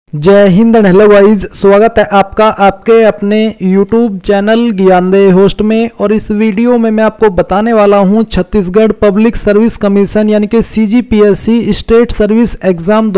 जय Hind and hello guys, स्वागत है आपका आपके अपने YouTube चैनल ज्ञानदेह होस्ट में। और इस वीडियो में मैं आपको बताने वाला हूं छत्तीसगढ़ पब्लिक सर्विस कमीशन यानी कि CGPSC state service exam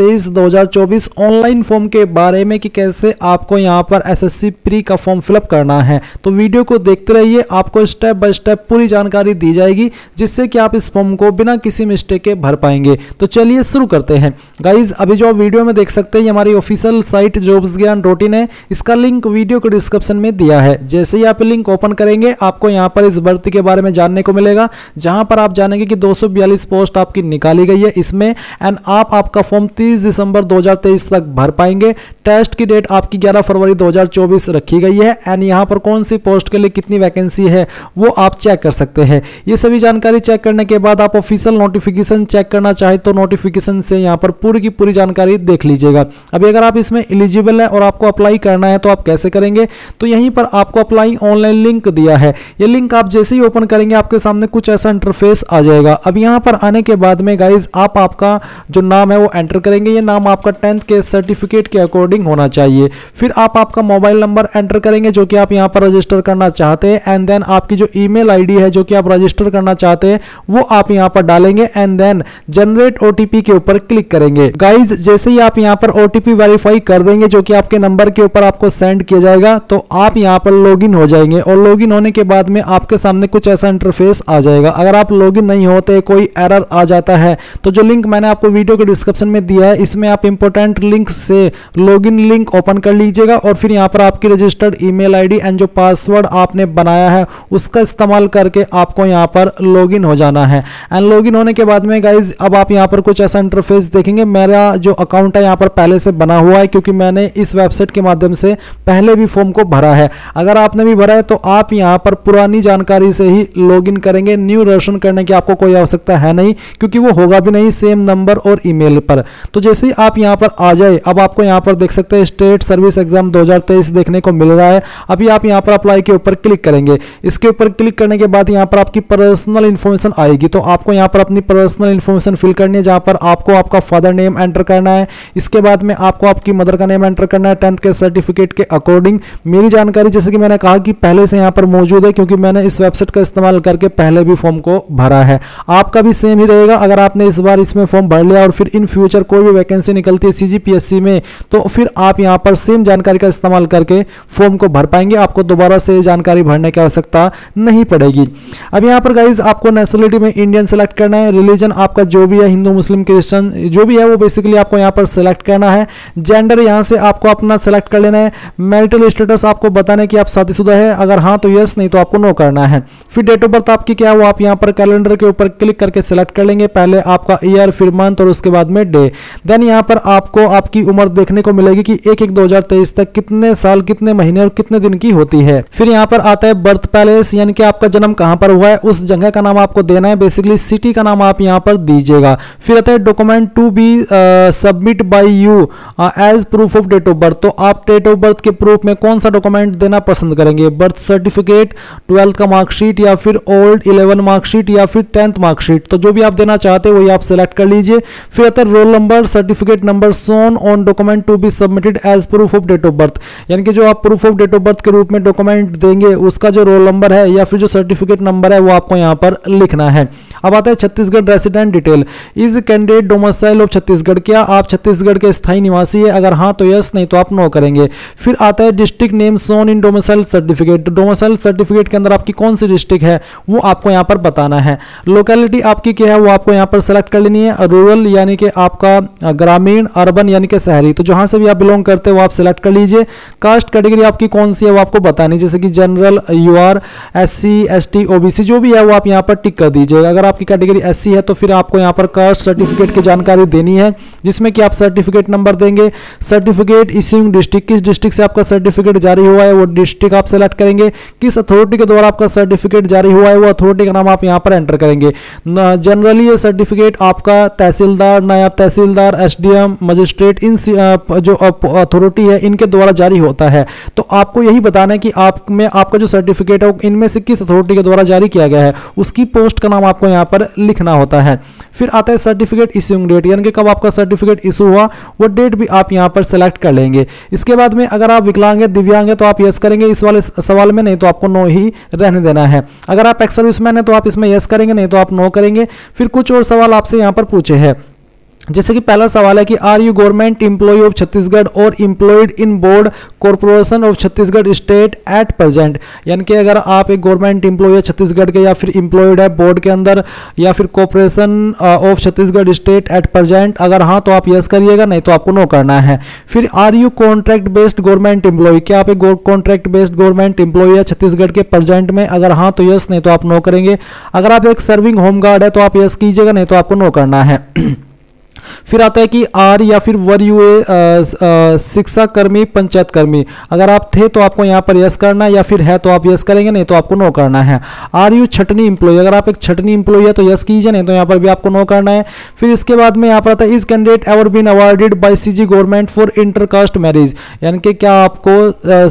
2023-2024 online form के बारे में कि कैसे आपको यहां पर SSC प्री का फॉर्म फिलअप करना है। तो वीडियो को देखते रहिए, आपको स्टेप बाय स्टेप पूरी जानकारी दी जाएगी जिससे कि आप इस फॉर्म को बिना किसी मिस्टेक के भर पाएंगे। तो चलिए शुरू करते हैं गाइज। अभी जो वीडियो में देख सकते हैं हमारी ऑफिशियल साइट jobsgyan.in है, इसका लिंक वीडियो के डिस्क्रिप्शन में दिया है। जैसे ही आप लिंक ओपन करेंगे आपको यहां पर इस भर्ती के बारे में जानने को मिलेगा, जहां पर आप जानेंगे कि 242 पोस्ट आपकी निकाली गई है इसमें, एंड आप आपका फॉर्म 30 दिसंबर 2023 तक भर पाएंगे। टेस्ट की डेट आपकी 11 फरवरी 2024 रखी गई है, एंड यहां पर कौन सी पोस्ट के लिए कितनी वैकेंसी है वो आप चेक कर सकते हैं। ये सभी जानकारी चेक करने के बाद आप ऑफिशियल नोटिफिकेशन चेक करना चाहे तो नोटिफिकेशन से यहां पर पूरी की पूरी जानकारी देख लीजिएगा। अभी अगर आप इसमें एलिजिबल है और आपको अप्लाई करना है तो आप कैसे करेंगे, तो यहीं पर आपको अप्लाई ऑनलाइन लिंक दिया है। ये लिंक आप जैसे ही ओपन करेंगे आपके सामने कुछ ऐसा इंटरफेस आ जाएगा। अब यहां पर आने के बाद में गाइज आप आपका जो नाम है वो एंटर करेंगे। ये नाम आपका 10th के सर्टिफिकेट के अकॉर्डिंग होना चाहिए। फिर आप आपका मोबाइल नंबर एंटर करेंगे जो कि आप यहां पर रजिस्टर करना चाहते हैं, एंड देन आपकी जो ईमेल आईडी है जो कि आप रजिस्टर करना चाहते हैं वो आप यहां पर डालेंगे, एंड देन जनरेट OTP के ऊपर क्लिक करेंगे। गाइज जैसे ही आप यहां पर OTP वेरीफाई कर देंगे जो कि आपके नंबर के ऊपर आपको सेंड किया जाएगा, तो आप यहां पर लॉगिन हो जाएंगे। और लॉगिन होने के बाद में आपके सामने कुछ ऐसा इंटरफेस आ जाएगा। अगर आप लॉगिन नहीं होते, कोई एरर आ जाता है, तो जो लिंक मैंने आपको वीडियो के डिस्क्रिप्शन में दिया है इसमें आप इंपॉर्टेंट लिंक से लॉगिन लिंक ओपन कर लीजिएगा, और फिर यहां पर आपकी रजिस्टर्ड ईमेल आईडी एंड जो पासवर्ड आपने बनाया है उसका इस्तेमाल करके आपको यहां पर लॉगिन हो जाना है। एंड लॉगिन होने के बाद में गाइज अब आप यहां पर कुछ ऐसा इंटरफेस देखेंगे। मेरा जो अकाउंट है यहां पर पहले से बना हुआ है क्योंकि मैंने इस वेबसाइट के माध्यम से पहले भी फॉर्म को भरा है। अगर आपने भी भरा है तो आप यहां पर पुरानी जानकारी से ही लॉगिन करेंगे। न्यू रजिस्ट्रेशन करने की आपको कोई आवश्यकता है नहीं, क्योंकि वो होगा भी नहीं सेम नंबर और ईमेल पर। तो जैसे ही आप यहां पर आ जाए, अब आपको यहां पर देख सकते हैं स्टेट सर्विस एग्जाम 2023 देखने को मिल रहा है। अभी आप यहां पर अप्लाई के ऊपर क्लिक करेंगे। इसके ऊपर क्लिक करने के बाद यहां पर आपकी पर्सनल इंफॉर्मेशन आएगी, तो आपको यहां पर अपनी पर्सनल इंफॉर्मेशन फिल करनी है, जहां पर आपको आपका फादर नेम एंटर करना है। इसके बाद में आपको आपकी मदर का नेम एंटर करना है 10th के सर्टिफिकेट के अकॉर्डिंग। मेरी जानकारी जैसे कि मैंने कहा कि पहले से यहां पर मौजूद है, क्योंकि मैंने इस वेबसाइट का इस्तेमाल करके पहले भी फॉर्म को भरा है। आपका भी सेम ही रहेगा। अगर आपने इस बार इसमें फॉर्म भर लिया और फिर इन फ्यूचर कोई भी वैकेंसी निकलती है CGPSC में, तो फिर आप यहां पर सेम जानकारी का इस्तेमाल करके फॉर्म को भर पाएंगे। आपको दोबारा से जानकारी भरने की आवश्यकता नहीं पड़ेगी। अब यहां पर गाइज आपको नेशनलिटी में इंडियन सेलेक्ट करना है। रिलीजन आपका जो भी है, हिंदू मुस्लिम क्रिश्चियन जो भी है वो बेसिकली आपको यहां पर सेलेक्ट करना है। जेंडर यहां से आपको अपना सेलेक्ट कर लेना है। मैरिटल स्टेटस आपको बताना है कि आप शादीशुदा है, अगर हाँ तो यस, नहीं तो आपको नो करना है। फिर डेट ऑफ बर्थ आपकी क्या है वो आप यहां पर कैलेंडर के ऊपर क्लिक करके सेलेक्ट कर लेंगे। पहले आपका ईयर, फिर मंथ और उसके बाद में डे। देन यहां पर आपको आपकी उम्र देखने को मिलेगी कि 1/1/2023 तक कितने साल, कितने महीने और कितने दिन की होती है। फिर यहां पर आता है बर्थ पैलेस, यानी कि आपका जन्म कहां पर हुआ है उस जगह का नाम आपको देना है। बेसिकली सिटी का नाम आप यहां पर दीजिएगा। फिर आता है document to be submit by you as proof of date of birth. तो आप डेट ऑफ बर्थ के प्रूफ में कौन सा डॉक्यूमेंट देना पसंद करेंगे? बर्थ सर्टिफिकेट, 12th का मार्कशीट, या फिर ओल्ड 11 मार्कशीट, या फिर 10th मार्कशीट। तो जो भी आप देना चाहते हैं वही आप सेलेक्ट कर लीजिए। फिर आता है roll number, certificate number shown on document to be submitted as proof of date of birth, यानी कि जो आप proof of date of birth के रूप में डॉक्यूमेंट देंगे उसका जो रोल नंबर है या फिर जो सर्टिफिकेट नंबर है वो आपको यहां पर लिखना है। अब आता है Chhattisgarh resident detail. Is candidate domicile of Chhattisgarh, क्या आप छत्तीसगढ़ के स्थायी निवासी है? अगर हाँ तो यस, नहीं तो आप नो करेंगे। फिर आता है district name shown in domicile certificate. तो डोमिसाइल सर्टिफिकेट के अंदर आपकी कौन सी डिस्ट्रिक्ट है वो आपको यहां पर बताना है। लोकेलिटी आपकी क्या है वो आपको यहां पर सेलेक्ट कर लेनी है। रूरल यानी कि आपका ग्रामीण, अर्बन यानी कि शहरी, तो जहां से भी आप बिलोंग करते हो वो आप सेलेक्ट कर लीजिए। कास्ट कैटेगरी आपकी कौन सी है वो आपको बतानी, जैसे कि general, UR, SC, ST, OBC जो भी है वो आप यहां पर टिक कर दीजिएगा। अगर आपकी कैटेगरी SC है तो फिर आपको यहां पर कास्ट सर्टिफिकेट की जानकारी देनी है, जिसमें कि आप सर्टिफिकेट नंबर देंगे। सर्टिफिकेट इश्यूइंग डिस्ट्रिक्ट, किस डिस्ट्रिक्ट से आपका सर्टिफिकेट जारी हुआ है वो डिस्ट्रिक्ट आप सेलेक्ट करेंगे। किस अथॉरिटी के द्वारा आपका सर्टिफिकेट जारी हुआ है वो अथॉरिटी का नाम आप यहां पर एंटर करेंगे। जनरली ये सर्टिफिकेट आपका तहसीलदार, नायब तहसीलदार, SDM, मजिस्ट्रेट, इन जो अथॉरिटी है इनके द्वारा जारी होता है। तो आपको यही बताना है कि आप में आपका जो सर्टिफिकेट है इनमें से किस अथॉरिटी के द्वारा जारी किया गया है, उसकी पोस्ट का नाम आपको यहाँ पर लिखना होता है। फिर आता है सर्टिफिकेट इश्यूइंग डेट, यानी कि कब आपका सर्टिफिकेट इशू हुआ वो डेट भी आप यहाँ पर सेलेक्ट कर लेंगे। इसके बाद में अगर आप विकलांग है, दिव्यांग है तो आप यस करेंगे इस वाले सवाल में, नहीं तो आपको नो ही रहने देना है। अगर आप एक्स सर्विसमैन है तो आप इसमें यस करेंगे, नहीं तो आप नो करेंगे। फिर कुछ और सवाल आपसे यहाँ पर पूछे हैं, जैसे कि पहला सवाल है कि are you government employ of Chhattisgarh और employed in board corporation of Chhattisgarh state at present, यानी कि अगर आप एक गवर्नमेंट एम्प्लॉय है छत्तीसगढ़ के या फिर एम्प्लॉयड है बोर्ड के अंदर या फिर corporation of Chhattisgarh state at present, अगर हाँ तो आप यस करिएगा, नहीं तो आपको नो करना है। फिर are you contract based government employ, क्या आप एक कॉन्ट्रैक्ट बेस्ड गवर्नमेंट एम्प्लॉय है छत्तीसगढ़ के प्रेजेंट में, अगर हाँ तो यस, नहीं तो आप नो करेंगे। अगर आप एक सर्विंग होम गार्ड है तो आप यस कीजिएगा, नहीं तो आपको नो करना है। फिर आता है कि आर या फिर वर यू ए शिक्षा कर्मी पंचायत कर्मी, अगर आप थे तो आपको यहाँ पर यस करना है, या फिर है तो आप यस करेंगे, नहीं तो आपको नो करना है। आर यू छटनी एम्प्लॉय, अगर आप एक छटनी एम्प्लॉय है तो यस कीजिए, नहीं तो यहाँ पर भी आपको नो करना है। फिर इसके बाद में यहाँ पर आता है is candidate ever been awarded by CG government for intercaste marriage, यानी कि क्या आपको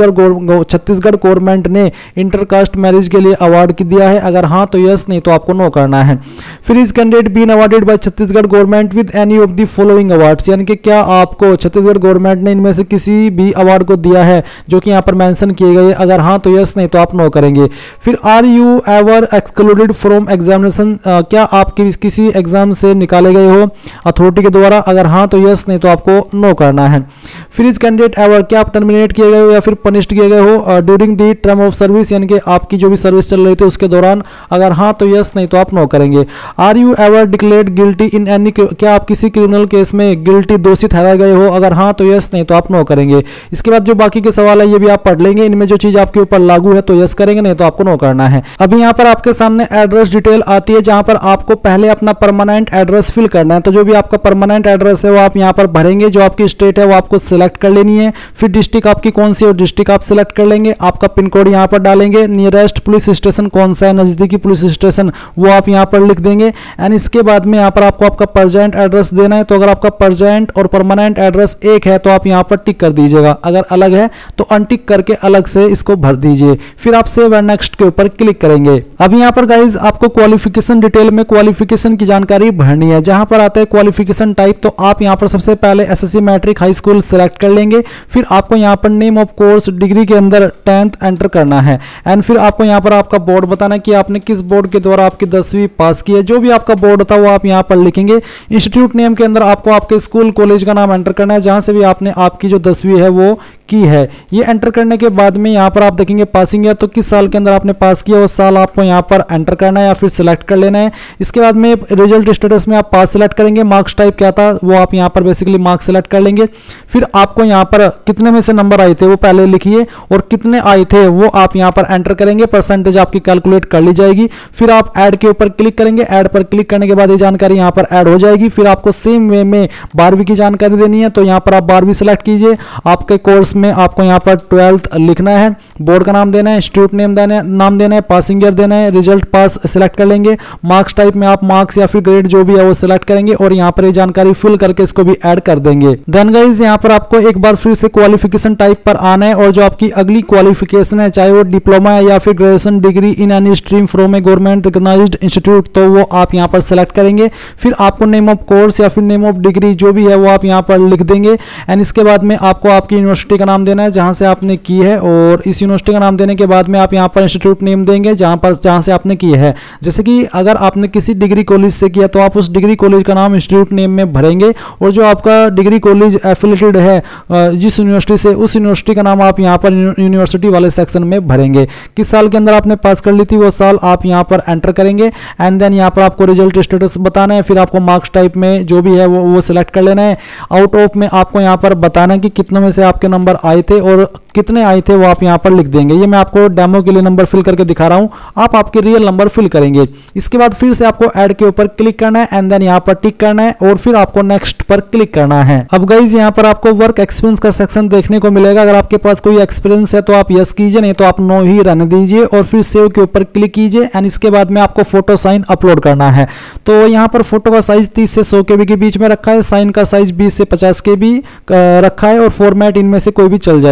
छत्तीसगढ़ गवर्नमेंट ने इंटरकास्ट मैरिज के लिए अवार्ड दिया है, अगर हाँ तो यस, नहीं तो आपको नो करना है। फिर is candidate been awarded by Chhattisgarh government with any of the following awards, यानी कि क्या आपको छत्तीसगढ़ गवर्नमेंट ने इनमें से किसी भी अवार्ड को दिया है जो कि यहाँ पर मेंशन किए गए, अगर हाँ तो यस, नहीं तो आप नो करेंगे। फिर are you ever excluded from examination, क्या आप किसी एग्जाम से निकाले गए हो अथॉरिटी के द्वारा, अगर हाँ तो यस, नहीं तो आपको नो करना है। फिर इज कैंडिडेट एवर, क्या आप टर्मिनेट किए गए हो या फिर पनिश्ड किए गए हो during the term of service, यानी कि आपकी जो भी सर्विस चल रही थी उसके दौरान, अगर हाँ तो यस, नहीं तो आप नो करेंगे। Are you ever declared guilty in any, क्या आप किसी क्रिमिनल केस में गिल्टी दोषी ठहराए गए हो, अगर हाँ तो यस, नहीं तो आप नो करेंगे। इसके बाद जो बाकी के सवाल है ये भी आप पढ़ लेंगे, इनमें जो चीज आपके ऊपर लागू है तो यस करेंगे, नहीं तो आपको नो करना है। अभी यहाँ पर आपके सामने एड्रेस डिटेल आती है जहां पर आपको पहले अपना परमानेंट एड्रेस फिल करना है, तो जो भी आपका परमानेंट एड्रेस है वो आप यहाँ पर भरेंगे, जो आपकी स्टेट है वो आपको सिलेक्ट कर लेनी है। फिर डिस्ट्रिक्ट आपकी कौन सी और डिस्ट्रिक्ट आप सिलेक्ट कर लेंगे, आपका पिन कोड यहाँ पर डालेंगे, नियरेस्ट पुलिस स्टेशन कौन सा है, नजदीकी पुलिस स्टेशन वो आप यहाँ पर लिख देंगे। एंड इसके बाद में यहाँ पर आपको आपका प्रेजेंट एड्रेस देना है, तो अगर आपका प्रेजेंट और परमानेंट एड्रेस एक है तो आप यहाँ पर टिक कर दीजिएगा, अगर अलग है तो अनटिक करके अलग से इसको भर दीजिए। फिर आप सेव एंड नेक्स्ट के ऊपर क्लिक करेंगे। अब यहाँ पर गाइज आपको क्वालिफिकेशन डिटेल में क्वालिफिकेशन की जानकारी भरनी है, जहां पर आता है क्वालिफिकेशन टाइप, तो आप यहाँ पर सबसे पहले SSC matric high school select कर लेंगे। फिर आपको यहाँ पर नेम ऑफ कोर्स डिग्री के अंदर 10th एंटर करना है। एंड फिर आपको यहाँ पर आपका बोर्ड बताना कि आपने किस बोर्ड के द्वारा आपकी 10वीं पास की है, जो भी आपका बोर्ड था वो आप यहाँ पर लिखेंगे। इंस्टीट्यूट नेम के अंदर आपको आपके स्कूल कॉलेज का नाम एंटर करना है जहां से भी आपने आपकी जो 10वीं है वो की है। ये एंटर करने के बाद में यहाँ पर आप देखेंगे पासिंग ईयर, तो किस साल के अंदर आपने पास किया वो साल आपको यहाँ पर एंटर करना है या फिर सिलेक्ट कर लेना है। इसके बाद में रिजल्ट स्टेटस में आप पास सिलेक्ट करेंगे, मार्क्स टाइप क्या था वो आप यहाँ पर बेसिकली मार्क्स सिलेक्ट कर लेंगे। फिर आपको यहाँ पर कितने में से नंबर आए थे वो पहले लिखिए और कितने आए थे वो आप यहाँ पर एंटर करेंगे, परसेंटेज आपकी कैलकुलेट कर ली जाएगी। फिर आप ऐड के ऊपर क्लिक करेंगे, ऐड पर क्लिक करने के बाद ये जानकारी यहाँ पर ऐड हो जाएगी। फिर आपको सेम वे में 12वीं की जानकारी देनी है, तो यहाँ पर आप 12वीं सेलेक्ट कीजिए। आपके कोर्स में आपको यहाँ पर 12th लिखना है, बोर्ड का नाम देना है, इंस्टीट्यूट नाम देना है, पासिंग ईयर देना है, रिजल्ट पास सिलेक्ट कर लेंगे। मार्क्स टाइप में आप मार्क्स या फिर ग्रेड जो भी है वो सिलेक्ट करेंगे और यहाँ पर ये जानकारी फिल करके इसको भी ऐड कर देंगे। देन गाइज यहाँ पर आपको एक बार फिर से क्वालिफिकेशन टाइप पर आना है और जो आपकी अगली क्वालिफिकेशन है चाहे वो डिप्लोमा है या फिर graduation degree in any stream from a government recognized institute, तो वो आप यहाँ पर सिलेक्ट करेंगे। फिर आपको नेम ऑफ कोर्स या फिर नेम ऑफ डिग्री जो भी है वो आप यहाँ पर लिख देंगे। एंड इसके बाद में आपको आपकी यूनिवर्सिटी का नाम देना है जहाँ से आपने की है, और इस यूनिवर्सिटी का नाम देने के बाद में आप यहाँ पर इंस्टीट्यूट नेम देंगे जहाँ से आपने की है। जैसे कि अगर आपने किसी डिग्री कॉलेज से किया तो आप उस डिग्री कॉलेज का नाम इंस्टीट्यूट नेम में भरेंगे, और जो आपका डिग्री कॉलेज एफिलेटेड है जिस यूनिवर्सिटी से, उस यूनिवर्सिटी का नाम आप यहाँ पर यूनिवर्सिटी वाले सेक्शन में भरेंगे। किस साल के अंदर आपने पास कर ली थी वो साल आप यहाँ पर एंटर करेंगे। एंड देन यहाँ पर आपको रिजल्ट स्टेटस बताना है। फिर आपको मार्क्स टाइप में जो भी है वो सिलेक्ट कर लेना है। आउट ऑफ में आपको यहाँ पर बताना है कि कितनों में से आपके नंबर आए थे और कितने आए थे वो आप यहाँ पर लिख देंगे। ये मैं आपको डेमो के लिए नंबर फिल करके दिखा रहा हूँ, आप आपके रियल नंबर फिल करेंगे। इसके बाद फिर से आपको ऐड के ऊपर क्लिक करना है एंड देन यहाँ पर टिक करना है और फिर आपको नेक्स्ट पर क्लिक करना है। अब गाइज यहाँ पर आपको वर्क एक्सपीरियंस का सेक्शन देखने को मिलेगा। अगर आपके पास कोई एक्सपीरियंस है तो आप यस कीजिए, नहीं तो आप नो ही रहने दीजिए और फिर सेव के ऊपर क्लिक कीजिए। एंड इसके बाद में आपको फोटो साइन अपलोड करना है। तो यहाँ पर फोटो का साइज 30 से 100 KB के बीच में रखा है, साइन का साइज 20 से 50 KB रखा है और फॉर्मेट इनमें से कोई भी चल जाएगा।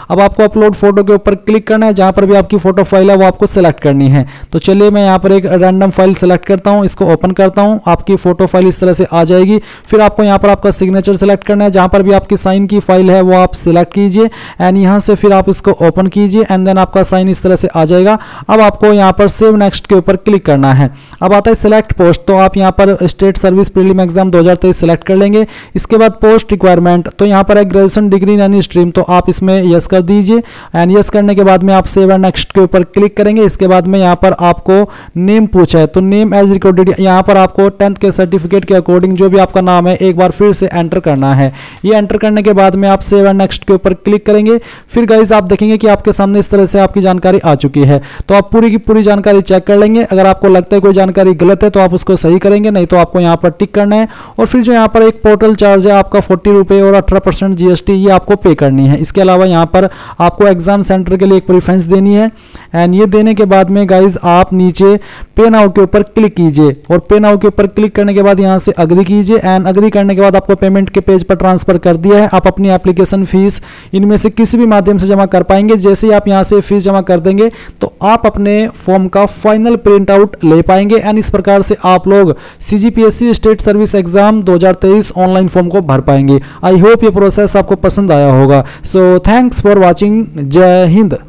अब आपको अपलोड फोटो के ऊपर क्लिक करना है, जहां पर भी आपकी फोटो फाइल है वो आपको सिलेक्ट करनी है। तो चलिए मैं यहाँ पर एक रैंडम फाइल सेलेक्ट करता हूँ, इसको ओपन करता हूँ। आपकी फोटो फाइल इस तरह से आ जाएगी। फिर आपको यहाँ पर आपका सिग्नेचर सेलेक्ट करना है, जहां पर भी आपकी साइन की फाइल है वो आप सिलेक्ट कीजिए एंड यहाँ से फिर आप इसको ओपन कीजिए एंड देन आपका साइन इस तरह से आ जाएगा। अब आपको यहाँ पर सेव नेक्स्ट के ऊपर क्लिक करना है। अब आता है सिलेक्ट पोस्ट, तो आप यहाँ पर state service prelim exam 2023 select कर लेंगे। इसके बाद पोस्ट रिक्वायरमेंट, तो यहाँ पर है graduation degree in any stream, तो आप इसमें यस कर दीजिए एंड यस करने के बाद में आप सेव एंड नेक्स्ट के ऊपर क्लिक करेंगे। इसके बाद में यहाँ पर आपको नेम पूछा है, तो नेम एज रिकॉर्डेड, यहाँ पर आपको 10th के सर्टिफिकेट के अकॉर्डिंग जो भी आपका नाम है एक बार फिर से एंटर करना है। ये एंटर करने के बाद में आप सेव एंड नेक्स्ट के ऊपर क्लिक करेंगे। फिर गाइस आप देखेंगे कि आपके सामने इस तरह से आपकी जानकारी आ चुकी है। तो आप पूरी की पूरी जानकारी चेक कर लेंगे। अगर आपको लगता है कोई जानकारी गलत है तो आप उसको सही करेंगे, नहीं तो आपको यहाँ पर टिक करना है। और फिर जो यहाँ पर एक पोर्टल चार्ज है आपका 40 रुपये और 18% GST ये आपको पे करनी है। इसके अलावा यहाँ पर आपको एग्जाम सेंटर के लिए एक प्रेफरेंस देनी है एंड ये देने के बाद में गाइज आप नीचे पे नाउ के ऊपर क्लिक कीजिए और पे नाउ के ऊपर क्लिक करने के बाद यहाँ से अग्री कीजिए एंड अग्री करने के बाद आपको पेमेंट के पेज पर ट्रांसफर कर दिया है। आप अपनी एप्लीकेशन फीस इनमें से किसी भी माध्यम से जमा कर पाएंगे। जैसे ही आप यहाँ से फीस जमा कर देंगे तो आप अपने फॉर्म का फाइनल प्रिंट आउट ले पाएंगे एंड इस प्रकार से आप लोग CGPSC state service exam 2023 online form को भर पाएंगे। आई होप ये प्रोसेस आपको पसंद आया होगा। So thanks for watching. जय हिंद।